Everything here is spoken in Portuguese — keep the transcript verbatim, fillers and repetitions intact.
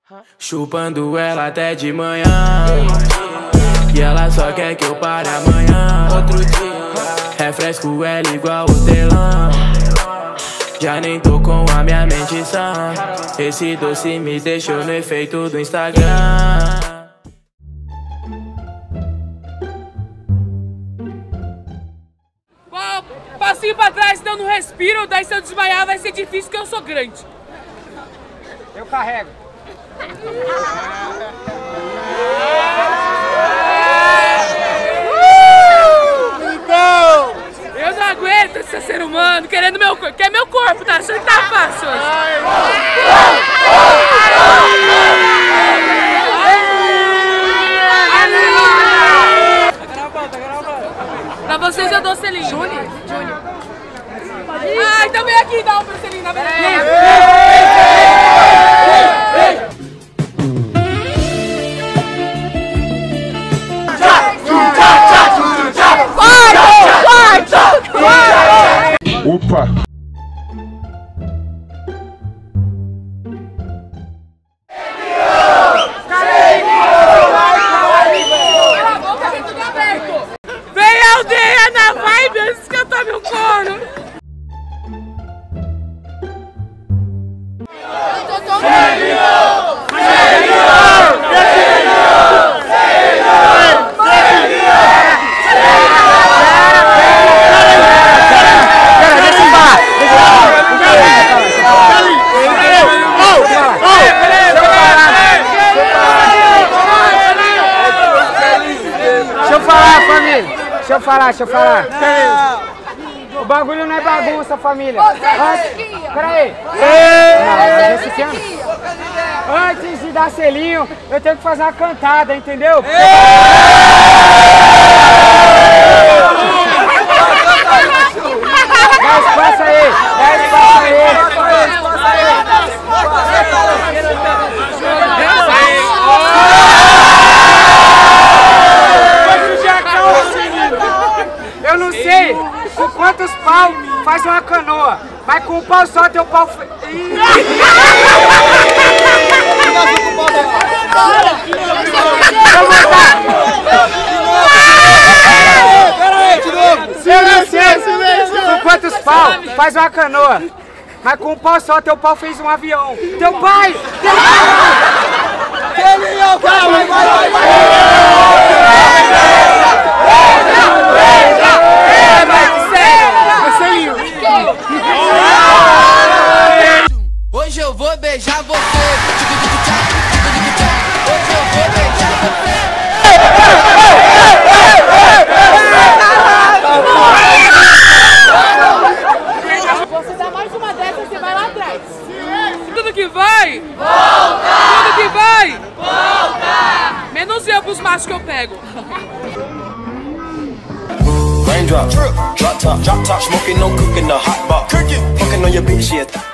Chupando ela até de manhã, e ela só quer que eu pare amanhã. Outro dia, refresco ela igual hortelã. Já nem tô com a minha mente sã. Esse doce me deixou no efeito do Instagram. Passinho pra trás, então não respiro. Daí se eu desmaiar vai ser difícil, porque eu sou grande. Eu carrego. Então! Eu não aguento esse ser humano querendo meu corpo. Quer meu corpo, tá achando que tá fácil hoje. Pra vocês eu dou selinho. Júnior? Júnior. Ah, então vem aqui dar um pro selinho, na verdade. Opa! Vem aldeia na vibe antes que eu tome um couro. Deixa eu falar, família. Deixa eu falar, deixa eu falar. O bagulho não é bagunça, família. Antes, peraí. Não, esse ano. Antes de dar selinho, eu tenho que fazer uma cantada, entendeu? Dá espaço aí, dá espaço aí. Eu não sei com quantos pau faz uma canoa, mas com um pau só teu pau... Eu não sei com quantos pau faz uma canoa, mas com um pau só teu pau fez um avião. Teu pai! Teu pai! Vai, vai, vai! Hoje eu vou beijar você. Hoje eu vou beijar você. Você dá mais uma dessas, você vai lá atrás. Tudo que vai, volta! Tudo que vai, volta! Menos eu pros machos que eu pego. Raindrop, drop top, drop top, smoking, no cooking, the hot box. Cooking, fucking on your bitch, yeah.